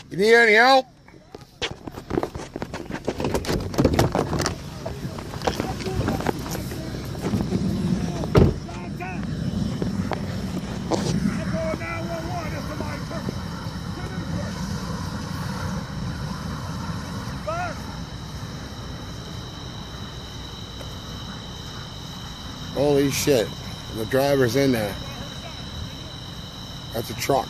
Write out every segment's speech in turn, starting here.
You need any help? Holy shit, the driver's in there. That's a truck.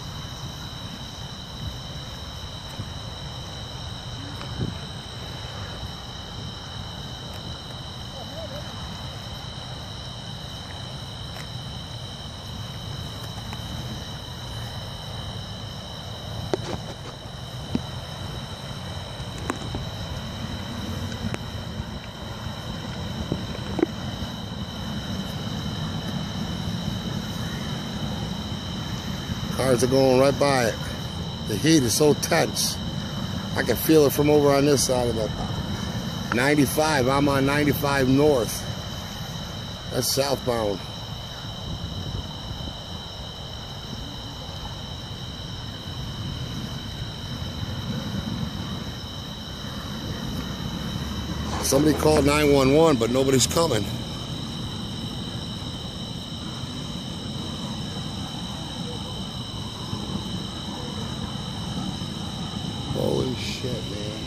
Cars are going right by it. The heat is so tense. I can feel it from over on this side of the 95. I'm on 95 north. That's southbound. Somebody called 911, but nobody's coming. Holy shit, man.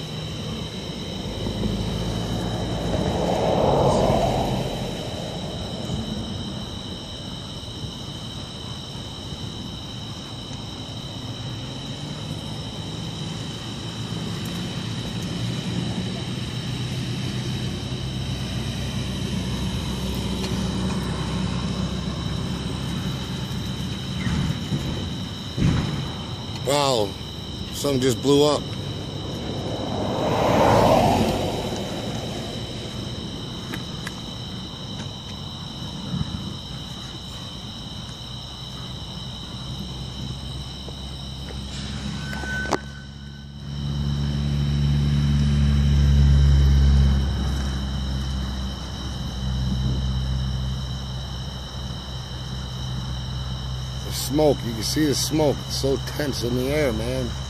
Wow. Something just blew up. The smoke, you can see the smoke. It's so tense in the air, man.